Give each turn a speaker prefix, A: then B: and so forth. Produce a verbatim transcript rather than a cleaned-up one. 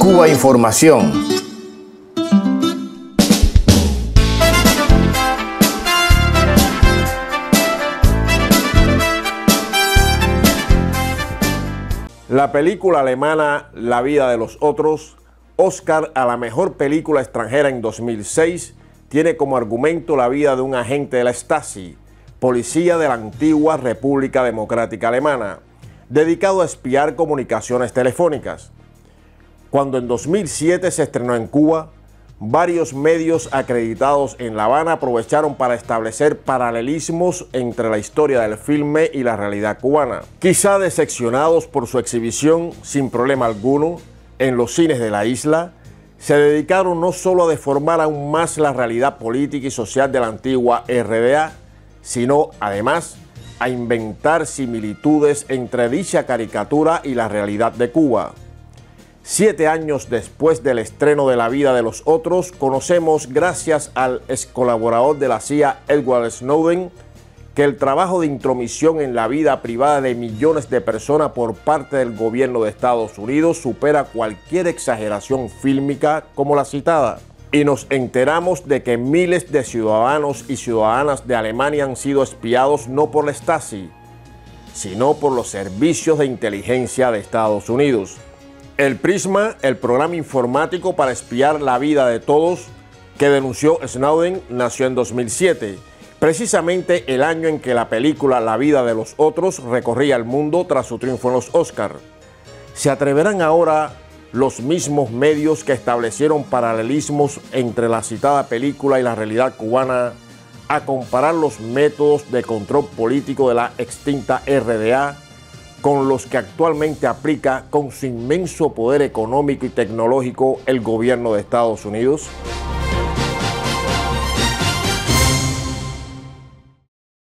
A: Cuba Información.
B: La película alemana La vida de los otros, Oscar a la mejor película extranjera en dos mil seis, tiene como argumento la vida de un agente de la Stasi, policía de la antigua República Democrática Alemana, dedicado a espiar comunicaciones telefónicas. Cuando en dos mil siete se estrenó en Cuba, varios medios acreditados en La Habana aprovecharon para establecer paralelismos entre la historia del filme y la realidad cubana. Quizá decepcionados por su exhibición sin problema alguno en los cines de la isla, se dedicaron no solo a deformar aún más la realidad política y social de la antigua R D A, sino además a inventar similitudes entre dicha caricatura y la realidad de Cuba. Siete años después del estreno de La vida de los otros, conocemos, gracias al ex colaborador de la C I A, Edward Snowden, que el trabajo de intromisión en la vida privada de millones de personas por parte del gobierno de Estados Unidos supera cualquier exageración fílmica como la citada. Y nos enteramos de que miles de ciudadanos y ciudadanas de Alemania han sido espiados no por la Stasi, sino por los servicios de inteligencia de Estados Unidos. El Prisma, el programa informático para espiar la vida de todos que denunció Snowden, nació en dos mil siete, precisamente el año en que la película La vida de los otros recorría el mundo tras su triunfo en los Oscar. ¿Se atreverán ahora los mismos medios que establecieron paralelismos entre la citada película y la realidad cubana a comparar los métodos de control político de la extinta R D A con los que actualmente aplica con su inmenso poder económico y tecnológico el gobierno de Estados Unidos?